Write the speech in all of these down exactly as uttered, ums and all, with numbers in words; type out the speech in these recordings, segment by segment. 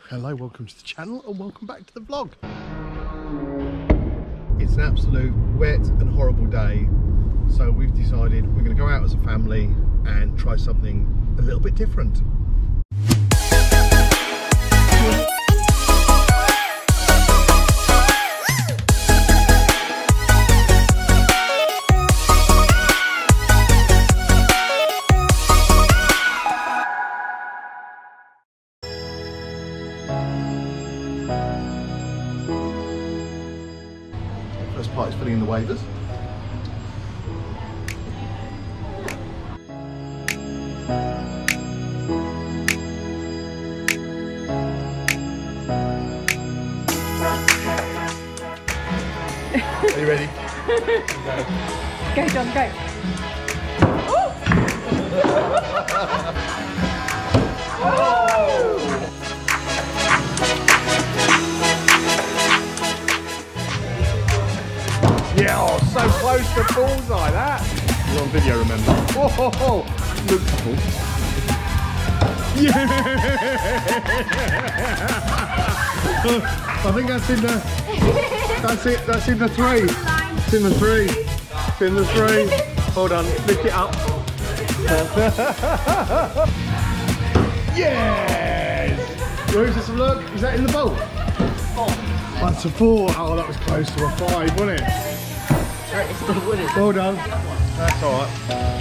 Hello, welcome to the channel and welcome back to the vlog. It's an absolute wet and horrible day, so we've decided we're going to go out as a family and try something a little bit different. First part is filling in the waivers. Are you ready? Go. Go, John, go. Oh! Yeah, oh, so close to bullseye, that. You're on video, remember? Oh, oh, oh. Looks cool. Yeah! I think that's in the, that's it, that's in the three. It's in the three. It's in the three. Hold on, lift it up. Yes! Where's this look? Is that in the bowl? Four. That's a four. Oh, that was close to a five, wasn't it? It's still wooded. Well done. That's alright.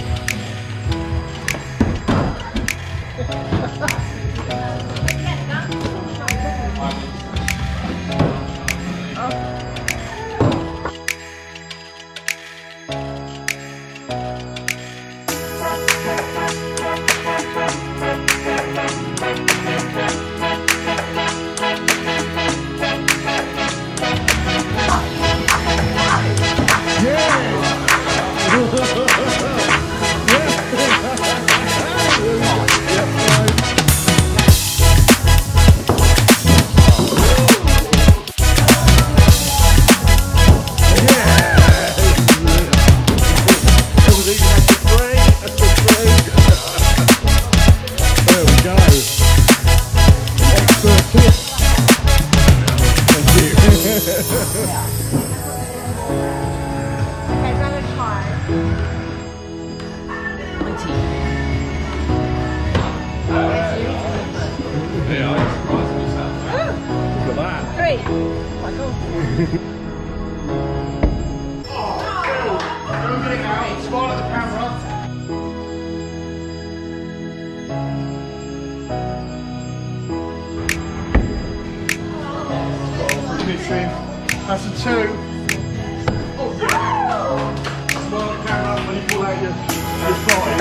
That's a two. Oh, yeah. Smile at the camera when you pull out your, your five.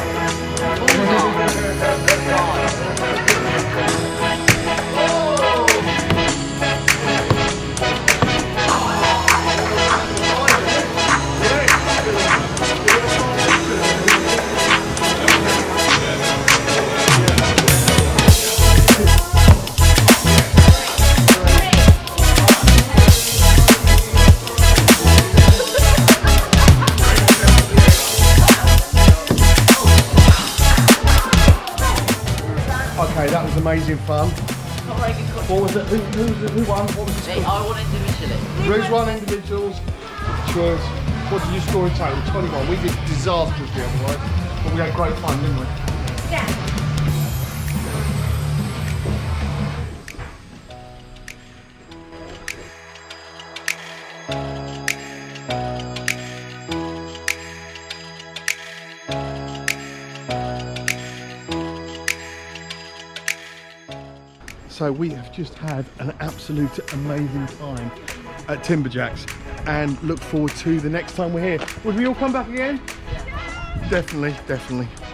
Okay, that was amazing fun. Not very good. What was it? Who, who, who won? What was the score? I won individually. Bruce won individuals. Choice. What did you score in total? twenty-one. We did disastrously otherwise, but we had great fun, didn't we? Yeah. So we have just had an absolute amazing time at Timber Jacks and look forward to the next time we're here. Would we all come back again? Yeah. Definitely, definitely.